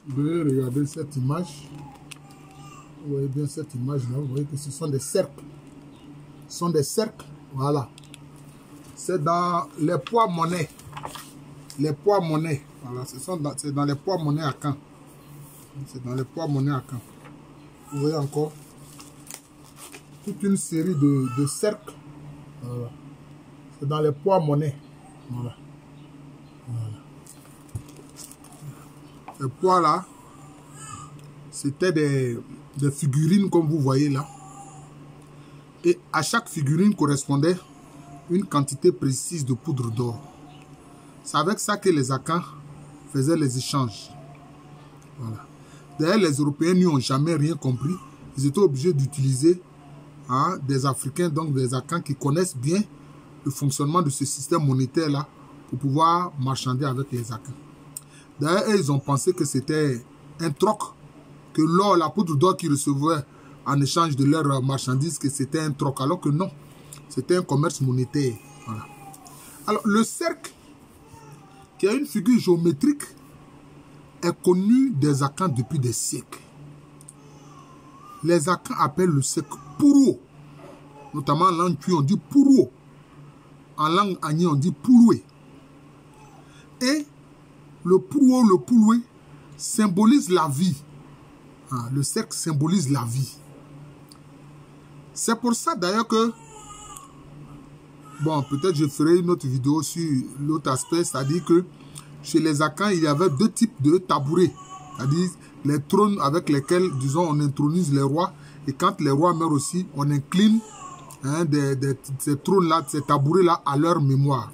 Veuillez regarder cette image. Vous voyez bien cette image-là. Vous voyez que ce sont des cercles. Ce sont des cercles. Voilà. C'est dans les poids monnaie. Les poids monnaie. Voilà. C'est dans les poids monnaie à Caen. C'est dans les poids monnaie à Caen. Vous voyez encore toute une série de cercles. Voilà. C'est dans les poids monnaie. Voilà. Voilà. Les poids là, c'était des figurines comme vous voyez là. Et à chaque figurine correspondait une quantité précise de poudre d'or. C'est avec ça que les Akans faisaient les échanges. Voilà. D'ailleurs, les Européens n'y ont jamais rien compris. Ils étaient obligés d'utiliser des Africains, donc des Akans qui connaissent bien le fonctionnement de ce système monétaire-là pour pouvoir marchander avec les Akans. D'ailleurs, ils ont pensé que c'était un troc, que l'or, la poudre d'or qu'ils recevaient en échange de leurs marchandises, que c'était un troc, alors que non, c'était un commerce monétaire. Voilà. Alors, le cercle, qui a une figure géométrique, est connu des Akans depuis des siècles. Les Akans appellent le cercle Puro. Notamment en langue Twi, on dit Puro. En langue Agni, on dit Pouloué. Et le Puro, le Pouloué, symbolise la vie. Le cercle symbolise la vie. C'est pour ça d'ailleurs que, bon, peut-être je ferai une autre vidéo sur l'autre aspect, c'est-à-dire que chez les Akans, il y avait deux types de tabourets. C'est-à-dire les trônes avec lesquels, disons, on intronise les rois. Et quand les rois meurent aussi, on incline ces trônes-là, ces tabourets-là à leur mémoire.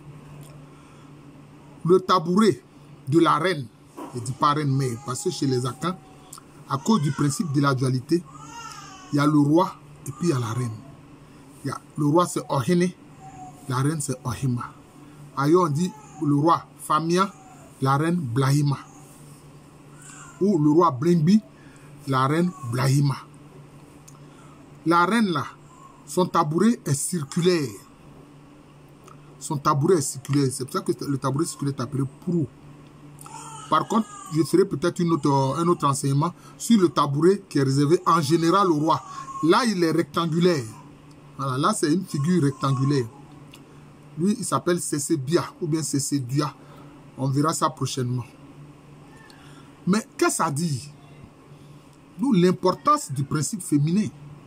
Le tabouret de la reine, je ne dis pas reine, mais parce que chez les Akans, à cause du principe de la dualité, il y a le roi et puis il y a la reine. Le roi c'est Ohene, la reine c'est Ohima. Ailleurs on dit le roi Famia, la reine Blahima. Ou le roi Blingbi, la reine Blahima. La reine là, son tabouret est circulaire. Son tabouret est circulaire. C'est pour ça que le tabouret circulaire est appelé Puro. Par contre, je ferai peut-être un autre enseignement sur le tabouret qui est réservé en général au roi. Là, il est rectangulaire. Voilà, là, c'est une figure rectangulaire. Lui, il s'appelle Sesebia ou bien Sesedia. On verra ça prochainement. Mais qu'est-ce que ça dit? D'où l'importance du principe féminin.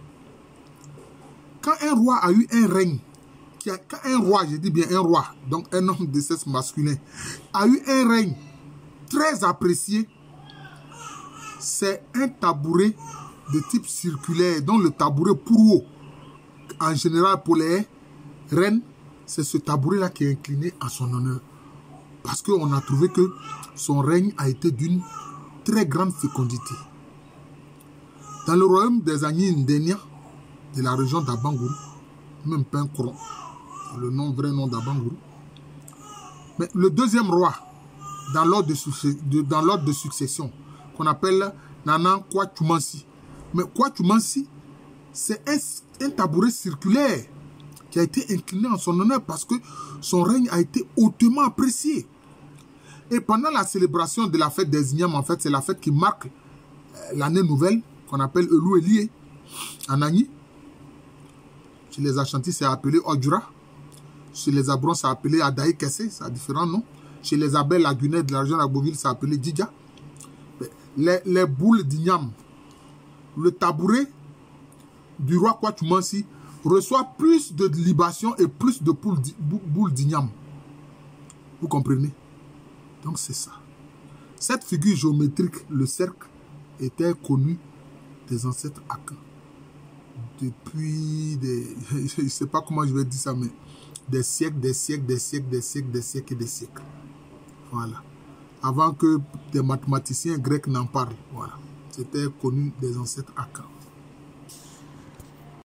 Quand un roi a eu un règne, quand un roi, je dis bien un roi, donc un homme de sexe masculin, a eu un règne très apprécié, c'est un tabouret de type circulaire, dont le tabouret Puro, en général pour les reines, c'est ce tabouret-là qui est incliné à son honneur. Parce qu'on a trouvé que son règne a été d'une très grande fécondité. Dans le royaume des Agni Ndenia, de la région d'Abangourou, même pas un coron, le vrai nom d'Abangourou. Mais le deuxième roi, dans l'ordre de succession, qu'on appelle Nana Kwatumansi. Mais Kwatumansi, c'est un tabouret circulaire qui a été incliné en son honneur parce que son règne a été hautement apprécié. Et pendant la célébration de la fête des Ignam, en fait, c'est la fête qui marque l'année nouvelle, qu'on appelle Elou Elie, en Agni. Chez les Ashanti, c'est appelé Odjura. Chez les Abrons, c'est appelé Adaï Kessé, c'est différent, non? Chez les Abel Lagunais de la région d'Agboville, c'est appelé Didja. Les boules d'Ignam, le tabouret du roi Kwatumansi reçoit plus de libations et plus de boules d'Ignam. Vous comprenez? Donc c'est ça. Cette figure géométrique, le cercle, était connue des ancêtres Akans. Depuis je ne sais pas comment je vais dire ça, mais des siècles, des siècles, des siècles, des siècles, des siècles et des siècles. Voilà. Avant que des mathématiciens grecs n'en parlent. Voilà. C'était connu des ancêtres Akans.